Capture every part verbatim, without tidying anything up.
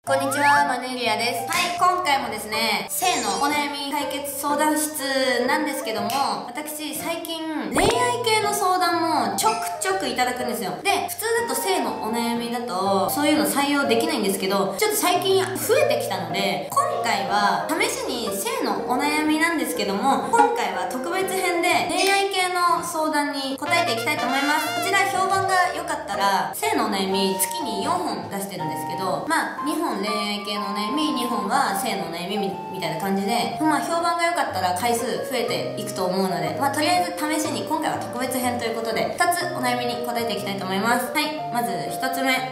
こんにちは、マネリアです。はい、今回もですね、性のお悩み解決相談室なんですけども、私、最近、恋愛系の相談もちょくちょくいただくんですよ。で、普通だと性のお悩みだと、そういうの採用できないんですけど、ちょっと最近増えてきたので、今回は、試しに性のお悩みなんですけども、今回は特別編で、恋愛系の相談に答えていきたいと思います。こちら評判が良かったら、性のお悩み月によんほん出してるんですけど、まあ、にほん恋愛系のお悩み、にほんは性のお悩みみたいな感じで、まあ評判が良かったら回数増えていくと思うので、まあとりあえず試しに今回は特別編ということでふたつお悩みに答えていきたいと思います。はい、まずひとつめ、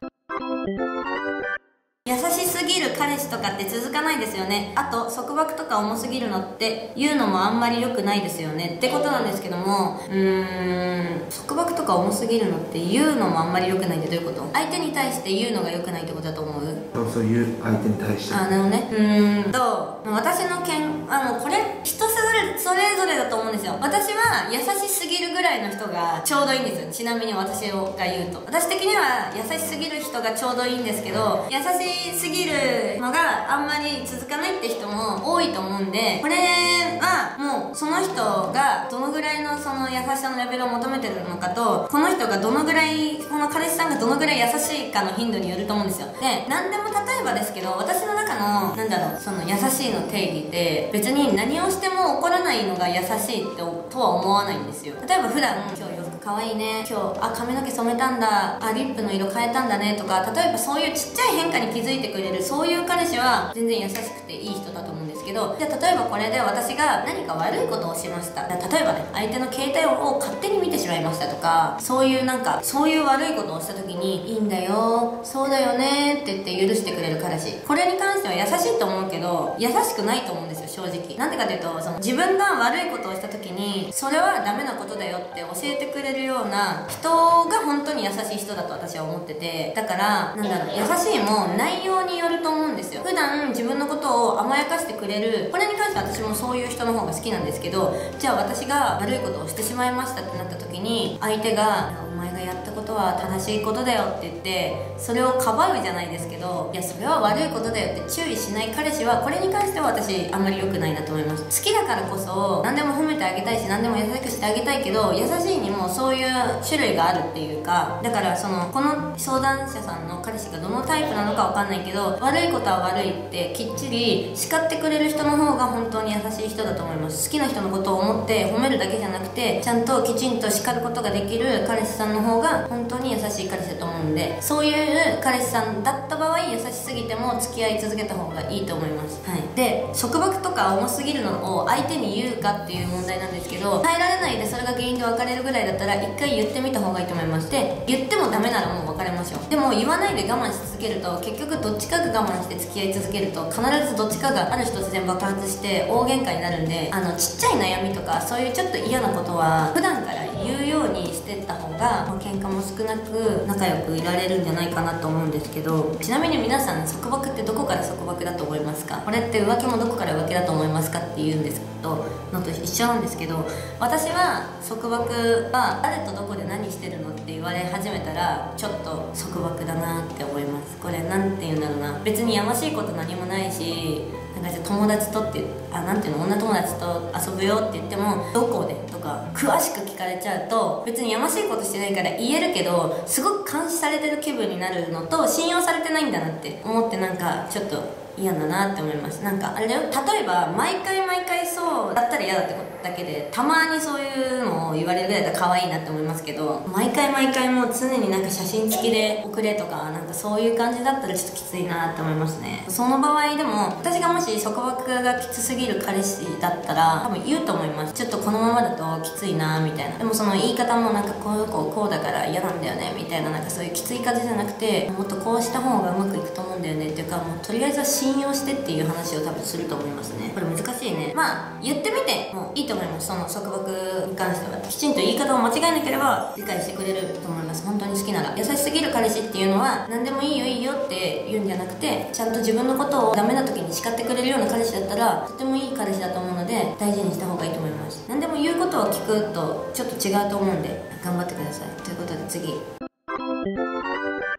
優しすぎる彼氏とかって続かないですよね。あと束縛とか重すぎるのって言うのもあんまり良くないですよねってことなんですけども、うーん束縛とか重すぎるのって言うのもあんまり良くないってどういうこと？相手に対して言うのが良くないってことだと思う？ そういう相手に対して。 あ、なるほどね。うーんと私のけんあのこれ人それそれぞれだと思うんですよ。私は優しすぎるぐらいの人がちょうどいいんですよ。ちなみに私が言うと、私的には優しすぎる人がちょうどいいんですけど、優しすぎるのがあんまり続かないって人も多いと思うんで、これはもうその人がどのぐらいのその優しさのレベルを求めてるのかと、この人がどのぐらいこの彼氏さんがどのぐらい優しいかの頻度によると思うんですよ。で、何でも例えばですけど、私の中のなんだろうその優しいの定義って別に何をしても怒らないのが優しいってとは思わないんですよ。例えば普段今日洋服かわいいね、今日あ髪の毛染めたんだ、あリップの色変えたんだねとか、例えばそういうちっちゃい変化に気づいてくれるそういう彼氏は全然優しくていい人だと思うんですけど、じゃあ例えばこれで私が何か悪いことをしました。例えばね、相手の携帯を勝手に見てしまいましたとか、そういうなんかそういう悪いことをした時に、いいんだよそうだよねって言って許してくれる彼氏、これに関しては優しいと思うけど優しくないと思うんですよ、正直。なんでかというと、その自分が悪いことをした時にそれはダメなことだよって教えてくれるような人が本当に優しい人だと私は思ってて、だからなんだろう、優しいも内容によると思うんですよ。普段自分のことを甘やかしてくれる、これに関しては私もそういう人の方が好きなんですけど、じゃあ私が悪いことをしてしまいましたってなった時に、相手が「お前がやったことは正しいことだよ」って言ってそれをかばうじゃないですけど、いやそれは悪いことだよって注意しない彼氏は、これに関しては私あんまり良くないなと思います。好きだからこそ何でも褒めてあげたいし何でも優しくしてあげたいけど、優しいにもそういう種類があるっていうか、だからそのこの相談者さんの彼氏がどのタイプなのかわかんないけど、悪いことは悪いってきっちり叱ってくれる人の方が本当に優しい人だと思います。好きな人のことを思って褒めるだけじゃなくて、ちゃんときちんと叱ることができる彼氏さんの方が本当に優しい彼氏だと思うんで、そういう彼氏さんだった場合優しすぎても付き合い続けた方がいいと思います。はい、で束縛とか重すぎるのを相手に言うかっていう問題なんですけど、耐えられないでそれが原因で別れるぐらいだったら一回言ってみた方がいいと思いまして、言ってもダメならもう別れましょう。でも言わないで我慢し続けると、結局どっちかが我慢して付き合い続けると必ずどっちかがある日突然爆発して大喧嘩になるんで、あのちっちゃい悩みとかそういうちょっと嫌なことは普段から言うようにしてった方が、まあ、喧嘩も少なく仲良くいられるんじゃないかなと思うんですけど、ちなみに皆さん束縛ってどこから束縛だと思いますか？これって浮気もどこから浮気だと思いますかって言うんですけどのと一緒なんですけど、私は束縛は誰とどこで何してるのって言われ始めたらちょっと束縛だなって思います。これなんて言うんだろうな、別にやましいこと何もないし、なんか友達とってあなんていうの女友達と遊ぶよって言ってもどこでとか詳しく聞かれちゃうと、別にやましいことしてないから言えるけどすごく監視されてる気分になるのと、信用されてないんだなって思って、なんかちょっと嫌だなって思います。なんかあれだよ、例えば毎回毎回そうだったら嫌だってことだけで、たまにそういうのを言われるぐらいだったら可愛いなって思いますけど、毎回毎回もう常になんか写真付きで送れとかなんかそういう感じだったらちょっときついなって思いますね。その場合でも私がもし束縛がきつすぎる彼氏だったら多分言うと思います。ちょっとこのままだときついなみたいな。でもその言い方もなんかこうこうこうだから嫌なんだよねみたいな、なんかそういうきつい感じじゃなくて、もっとこうした方がうまくいくと思うんだよねっていうか、もうとりあえずは信用してっていう話を多分すると思いますね。これ難しいね。まあ言ってみてもいいと思います。その束縛に関してはきちんと言い方を間違えなければ理解してくれると思います。本当に好きなら。優しすぎる彼氏っていうのは何でもいいよいいよって言うんじゃなくて、ちゃんと自分のことをダメな時に叱ってくれるような彼氏だったらとてもいい彼氏だと思うので、大事にした方がいいと思います。何でも言うことを聞くとちょっと違うと思うんで頑張ってください。ということで次。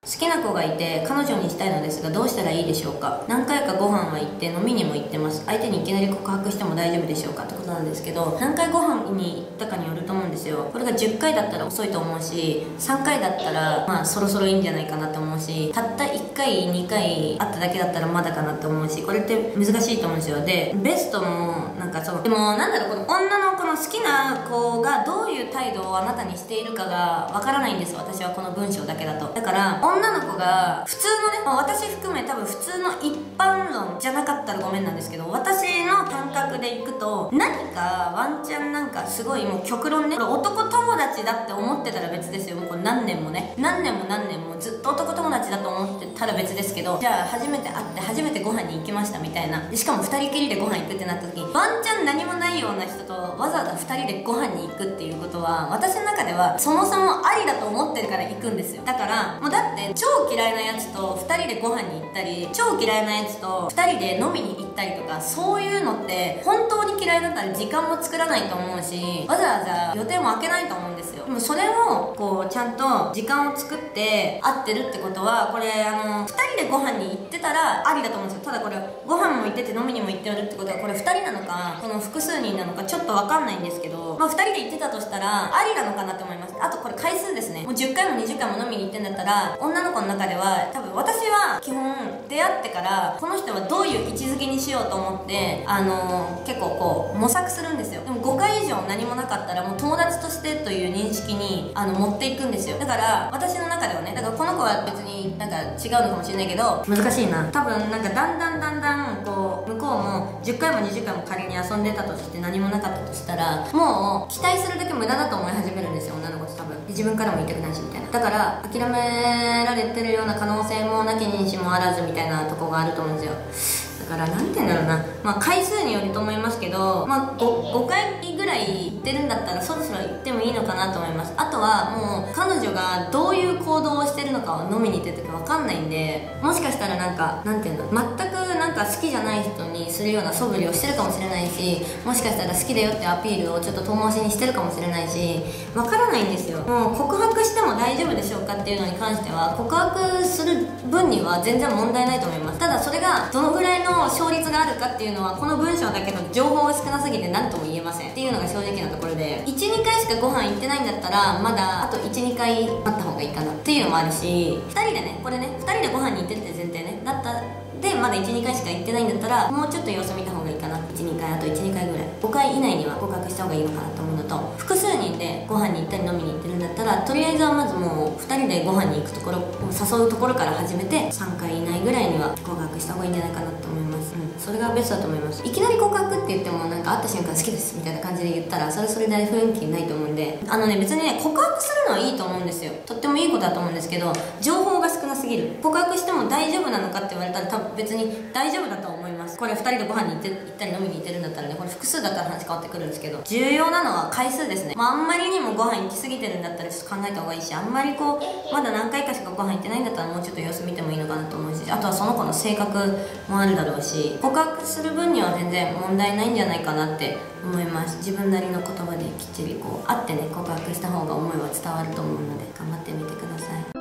好きな子がいて彼女にしたいのですがどうしたらいいでしょうか。何回かご飯は行って飲みにも行ってます。相手にいきなり告白しても大丈夫でしょうかってことなんですけど、何回ご飯に行ったかによると思うんですよ。これがじゅっかいだったら遅いと思うし、さんかいだったらまあそろそろいいんじゃないかなと思うし、たったいっかいにかい会っただけだったらまだかなって思うし、これって難しいと思うんですよ。でベストもなんかそうでもなんだろう、この女の子の好きな子がどういう態度をあなたにしているかがわからないんですよ、私はこの文章だけだと。だから女の子が普通のね、まあ、私含め多分普通の一般論じゃなかったらごめんなんですけど、私の感覚でいくと何かワンチャンなんかすごいもう極論ね、これ男友達だって思ってたら別ですよ。もうこれ何年もね何年も何年もずっと男友達だと思ってたら別ですけど、じゃあ初めて会って初めてご飯に行きましたみたいな、でしかもふたりきりでご飯行くってなった時にワンチャン何もないような人とわざわざふたりでご飯に行くっていうことは、私の中ではそもそもありだと思ってるから行くんですよ。だからもうだって超嫌いなやつとふたりでご飯に行ったり、超嫌いなやつとふたりで飲みに行ったりとか、そういうのって本当に嫌いだったら時間も作らないと思うし、わざわざ予定も空けないと思うんですよ。でもそれをこうちゃんと時間を作って会ってるってことは、これあのふたりでご飯に行ってたらありだと思うんですよ。ただこれご飯も行ってて飲みにも行ってるってことは、これふたりなのかこの複数人なのかちょっと分かんないんですけど、まあ、ふたりで行ってたとしたらありなのかなと思います。あとこれ回数ですね。もうじゅっかいもにじゅっかいも飲みに行ってんだったら、女の子の中では多分私は基本出会ってからこの人はどういう位置づけにしようと思ってあの結構こう模索するんですよ。でもごかい以上何もなかったらもう友達としてという認識にあの持っていくんですよ。だから私の中ではね、だからこの子は別になんか違うのかもしれないけど、難しいな、多分なんかだんだんだんだんこう向こうもじゅっかいもにじゅっかいも仮に遊んでたとして何もなかったとしたら、もう期待するだけ無駄だと思い始めるんですよ、女の子って多分。で自分からも言いたくないしみたいな。だから諦められてるような可能性もなきにしもあらずみたいなとこがあると思うんですよ。だからなんて言うんだろうな、まあ回数によると思いますけど、まあ 5, ごかいぐらい行ってるんだったらそろそろ行ってもいいのかなと思います。あとはもう彼女がどういう行動をしてるのかを飲みに行ってる時分かんないんで、もしかしたらなんかなんていうの、全くなんか好きじゃない人にするような素振りをしてるかもしれないし、もしかしたら好きだよってアピールをちょっと遠回しにしてるかもしれないし、分からないんですよ。もう告白しても大丈夫でしょうかっていうのに関しては、告白する分には全然問題ないと思います。ただそれがどのぐらいの勝率があるかっていうのはこの文章だけの情報が少なすぎて何とも言えませんっていうのが正直なところで、いちにかいしかご飯行ってないんだったらまだあといちにかい待った方がいいかなっていうのもあるし、ふたりでね、これねふたりでご飯に行ってるって前提ねだったで、まだいちにかいしか行ってないんだったらもうちょっと様子見た方がいいかな。いちにかい、あといちにかいぐらい、ごかい以内には告白した方がいいのかなと思うのと、複数人でご飯に行ったり飲みに行ってるんだったら、とりあえずはまずもうふたりでご飯に行くところ、誘うところから始めてさんかい以内ぐらいには告白した方がいいんじゃないかなと思います。うん、それがベストだと思います。いきなり告白って言ってもなんか会った瞬間好きですみたいな感じで言ったらそれそれで雰囲気ないと思うんで、あのね別にね告白するのはいいと思うんですよ。とってもいいことだと思うんですけど、情報が少なすぎる。告白しても大丈夫なのかって言われたら多分別に大丈夫だと思います。これふたりでご飯に行って行ったり飲みに行ってるんだったらね、これ複数だったら話変わってくるんですけど、重要なのは回数ですね。まああんまりにもご飯行き過ぎてるんだったらちょっと考えた方がいいし、あんまりこうまだ何回かしかご飯行ってないんだったらもうちょっと様子見てもいいのかなと思うし、あとはその子の性格もあるだろうし、告白する分には全然問題ないんじゃないかなって思います。自分なりの言葉できっちりこう会ってね告白した方が思いは伝わると思うので頑張ってみてください。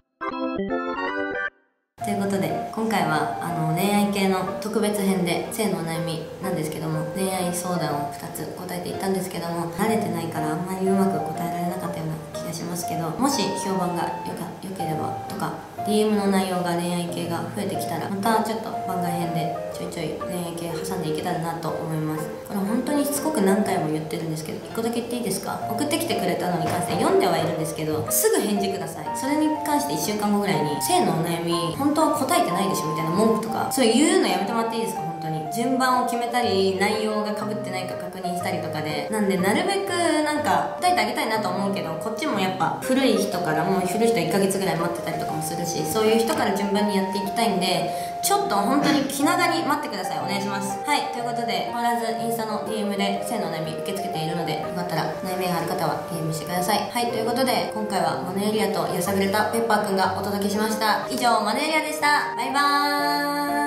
ということで今回はあの恋愛系の特別編で性のお悩みなんですけども、恋愛相談をふたつ答えていったんですけども、慣れてないからあんまりうまく答えられなかったような気がしますけど、もし評判がよか良ければとか ディーエム の内容が恋愛系が増えてきたらまたちょっと番外編でちょいちょい恋愛系挟んでいけたらなと思います。これ本当にしつこく何回も言ってるんですけど、いっこだけ言っていいですか。送ってきてくれたのに関して読んではいるんですけどすぐ返事ください。それに関していっしゅうかんごぐらいに性のお悩み本当は答えてないでしょみたいな文句とかそういう言うのやめてもらっていいですか。本当に順番を決めたり内容がかぶってないか確認したりとかで、なんでなるべくなんか答えてあげたいなと思うけど、こっちもやっぱ古い人からもう古い人いっかげつぐらい待ってたりとかもするし、そういう人から順番にやっていきたいんでちょっと本当に気長に待ってください。お願いします。はい、ということで変わらずインスタの ディーエム で性のお悩み受け付けているので、よかったら悩みがある方は ディーエム してください。はい、ということで今回はマネエリアとやさぐれたペッパーくんがお届けしました。以上マネエリアでした。バイバーイ。